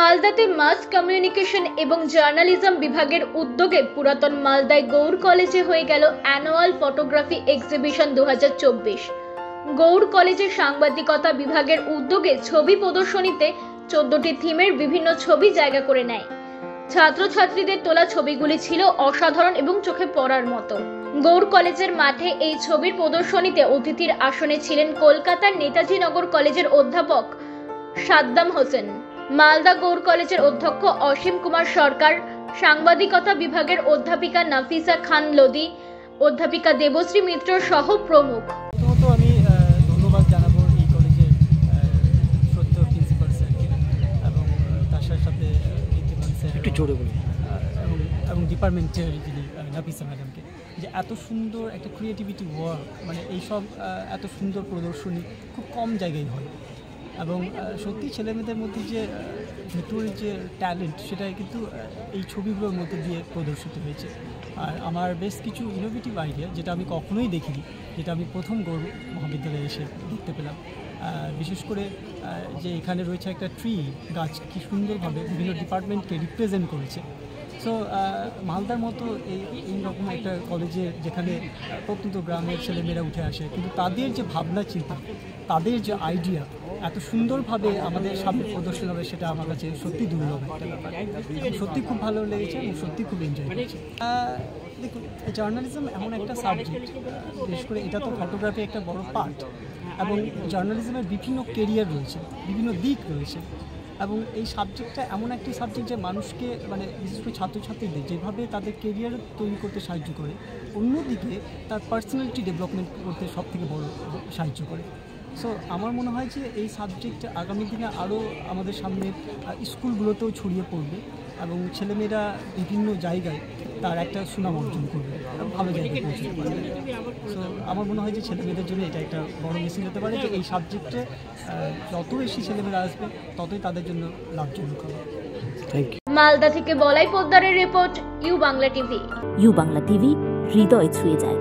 মালদাতে মাস কমিউনিকেশন এবং জার্নালিজম বিভাগের উদ্যোগে পুরাতন মালদায় গৌড় কলেজে হয়ে গেল অ্যানুয়াল ফটোগ্রাফি এক্সিবিশন 2024। গৌড় কলেজের সাংবাদিকতা বিভাগের উদ্যোগে ছবি প্রদর্শনীতে 14টি থিমের বিভিন্ন ছবি জায়গা করে নেয়। ছাত্রছাত্রীদের তোলা ছবিগুলি ছিল অসাধারণ এবং চোখে পড়ার মতো। গৌড় কলেজের মাঠে এই ছবির প্রদর্শনীতে অতিথির আসনে ছিলেন কলকাতার নেতাজি নগর কলেজের অধ্যাপক সাদ্দাম হোসেন, মালদা গৌড় কলেজের অধ্যক্ষ অসীম কুমার সরকার, সাংবাদিকতা বিভাগের অধ্যাপিকা নাফিসা খান লোদি, অধ্যাপিকা দেবশ্রী মিত্র সহ প্রমুখ। প্রথমত আমি ধন্যবাদ জানাবো এই কলেজের শ্রদ্ধেয় প্রিন্সিপাল স্যারকে এবং তার সাথে একটু জোরে বলি এবং ডিপার্টমেন্টের যিনি নাফিসা ম্যাডামকে, যে এত সুন্দর একটা ক্রিয়েটিভিটি ওয়ার্ক, মানে এইসব এত সুন্দর প্রদর্শনী খুব কম জায়গায় হয় এবং সত্যি ছেলেমেয়েদের মধ্যে যে ভেতরের যে ট্যালেন্ট সেটা কিন্তু এই ছবিগুলোর মধ্যে দিয়ে প্রদর্শিত হয়েছে। আর আমার বেশ কিছু ইনোভেটিভ আইডিয়া যেটা আমি কখনোই দেখিনি, যেটা আমি প্রথম গৌড় মহাবিদ্যালয়ে এসে দেখতে পেলাম। বিশেষ করে যে এখানে রয়েছে একটা ট্রি গাছ, কি সুন্দরভাবে বিভিন্ন ডিপার্টমেন্টকে রিপ্রেজেন্ট করেছে। সো মালদার মতো এইরকম একটা কলেজে যেখানে প্রত্যন্ত গ্রামের ছেলেমেয়েরা উঠে আসে, কিন্তু তাদের যে ভাবনা চিন্তা, তাদের যে আইডিয়া এত সুন্দরভাবে আমাদের সামনে প্রদর্শন হবে, সেটা আমার কাছে সত্যি দুর্লভ একটা ব্যাপার। সত্যি খুব ভালো লেগেছে এবং সত্যি খুব এনজয় করেছি। দেখুন, জার্নালিজম এমন একটা সাবজেক্ট, বিশেষ করে এটা তো ফটোগ্রাফি একটা বড় পার্ট, এবং জার্নালিজমের বিভিন্ন কেরিয়ার রয়েছে, বিভিন্ন দিক রয়েছে, এবং এই সাবজেক্টটা এমন একটি সাবজেক্ট যে মানুষকে, মানে বিশেষ করে ছাত্রছাত্রীদের যেভাবে তাদের কেরিয়ার তৈরি করতে সাহায্য করে, অন্যদিকে তার পার্সোনালিটি ডেভেলপমেন্ট করতে সবথেকে বড় সাহায্য করে। সো আমার মনে হয় যে এই সাবজেক্ট আগামী দিনে আরও আমাদের সামনে স্কুলগুলোতেও ছড়িয়ে পড়বে এবং ছেলেমেয়েরা বিভিন্ন জায়গায় তার একটা সুনাম অর্জন করবে, ভালো জায়গায় পৌঁছতে পারবে। সো আমার মনে হয় যে ছেলেমেয়েদের জন্য এটা একটা বড় মেসেজ হতে পারে যে এই সাবজেক্টে যত বেশি ছেলেমেয়েরা আসবে ততই তাদের জন্য লাভজনক হবে। Thank you. মালদা থেকে বলাই পোদ্দারের report, U Bangla TV. U Bangla TV, হৃদয় ছুঁয়ে যায়।